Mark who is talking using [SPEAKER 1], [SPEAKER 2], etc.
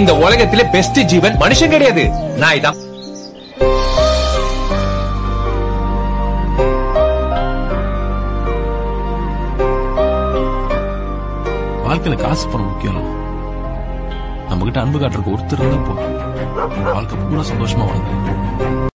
[SPEAKER 1] இந்த உலகத்திலே பெஸ்ட் ஜீவன் மனுஷன் கிடையாது, நாய் தான்.
[SPEAKER 2] வாழ்க்கையில காசு பணம் முக்கியம் இல்ல, நம்ம கிட்ட அன்பு காட்டுறதுக்கு ஒருத்தர் இருந்தா போதும், வாழ்க்கை பூரா சந்தோஷமா வாழ்ந்து.